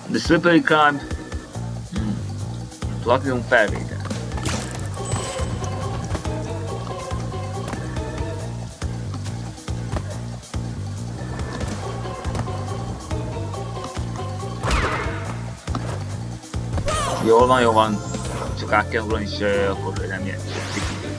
The Slippery Climb. Platinum felvétel. Jól van, jó van. Csak át kell ugrani, és akkor nem ilyen sok időt.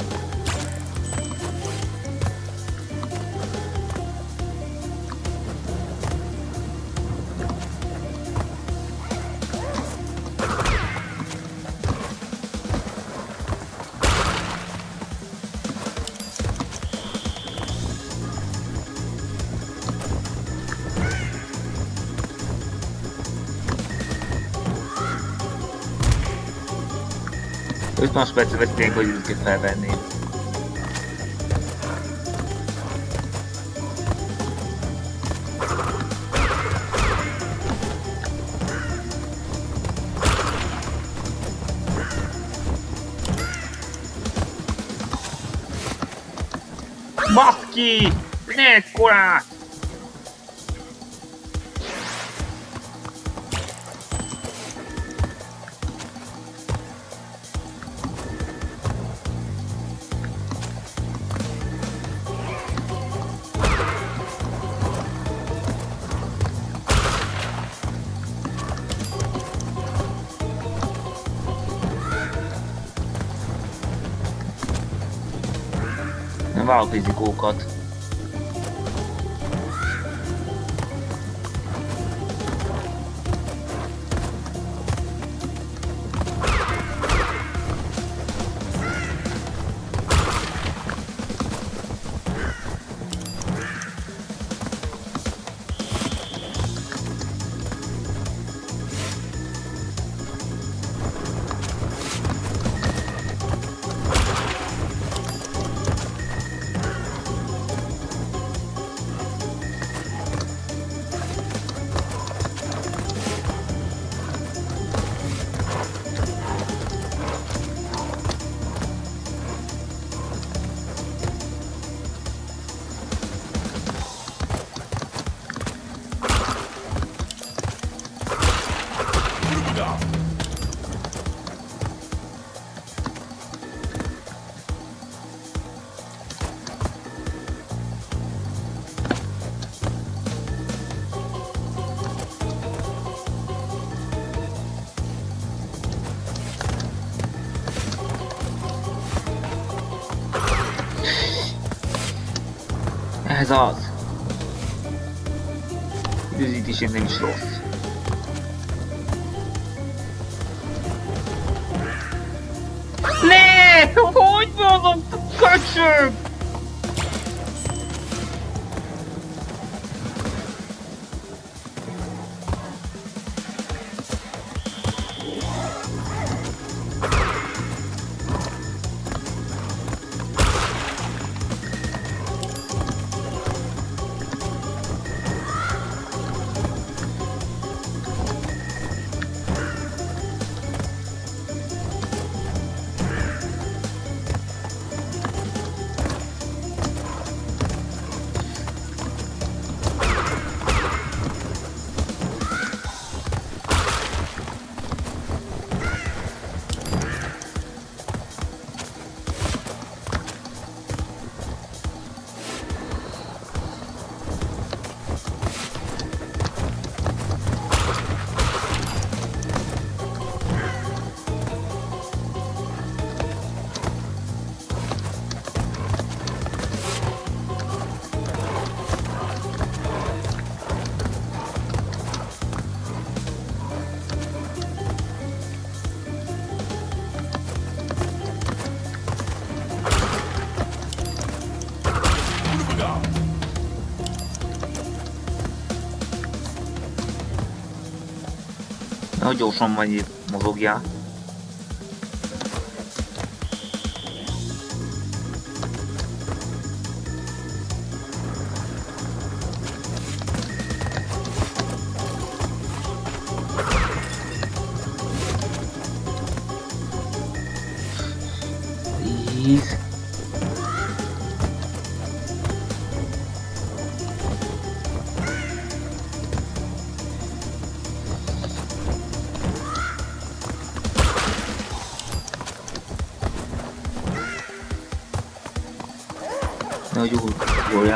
Most percet vették, hogy őket felvenni. Baszki! Ne ekkorát! Nem válok rizikókat. Ez az. Időzítésén nem is rossz. Ne! Hogy van a köcsög? Nagyon gyorsan vagy mozogjál. Please. Nehogy ugorjál.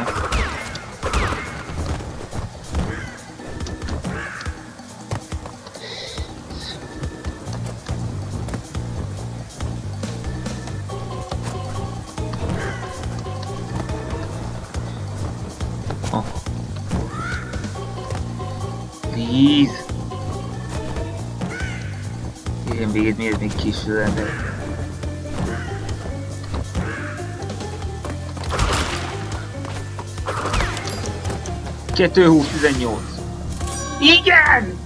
Oh. Please! Igen, miért még késő lenne. 2-20-18. Igen!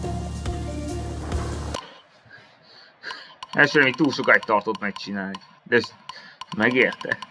Elsőre még túl sokáig tartott megcsinálni, de ezt megérte.